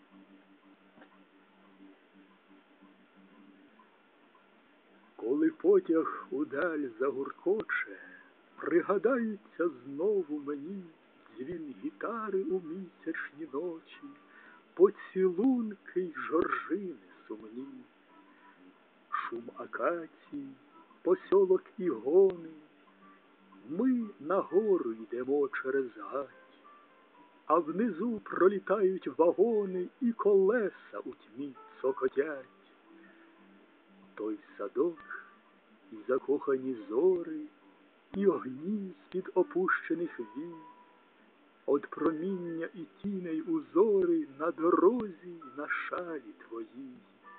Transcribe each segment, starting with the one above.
Коли потяг удаль загуркоче, пригадається знову мені дзвін гітари у місячні ночі, поцілунки й жоржини сумні, шум акацій, посьолок і гони. Ми нагору йдемо через гать, а внизу пролітають вагони і колеса у тьмі цокотять. Той садок і закохані зори, і огні з-під опущених вій, од проміння і тіней узори на дорозі, на шалі твоїй.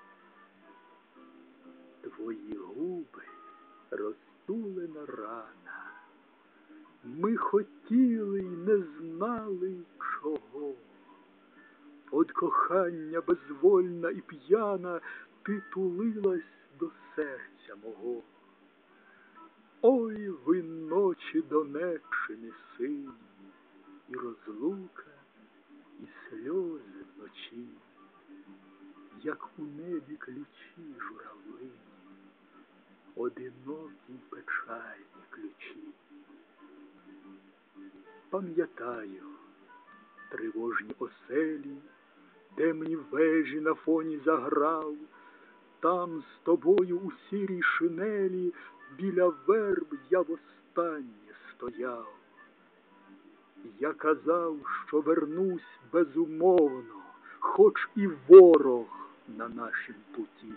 Твої губи розтулена рана, ми хотіли й не знали чого. Од кохання безвольна і п'яна ти тулилась до серця мого. Ой, ви ночі Донеччини сині, і розлука, і сльози вночі, як у небі ключі журавлині, одинокі й печальні ключі. Пам'ятаю тривожні оселі, темні вежі на фоні заграв, там з тобою у сірій шинелі біля верб я востаннє стояв. Я казав, що вернусь безумовно, хоч і ворог на нашім путі.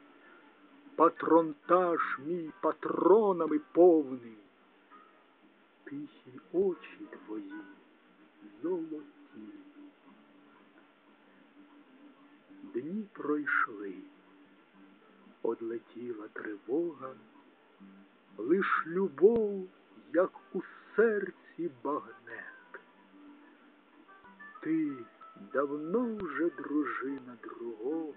Патронтаж мій патронами повний, тихі очі твої золоті. Дні пройшли, одлетіла тривога, лиш любов, як у серці багнет. Ти давно вже дружина другого,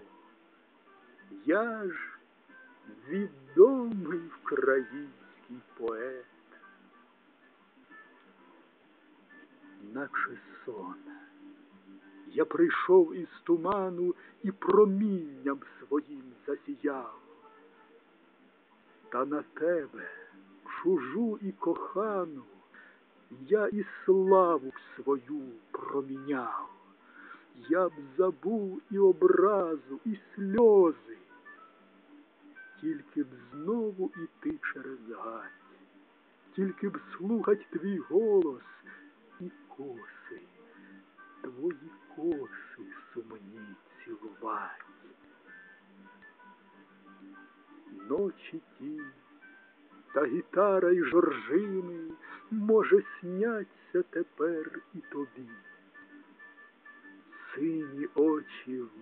я ж відомий український поет. Наче сон, я прийшов із туману і промінням своїм засіяв. Та на тебе, чужу і кохану, я і славу б свою проміняв. Я б забув і образу, і сльози, тільки б знову іти через гать, тільки б слухать твій голос і коси, твої коси сумні цілувать. Ночі ті, та гітара й жоржини, може, сняться тепер і тобі. Сині очі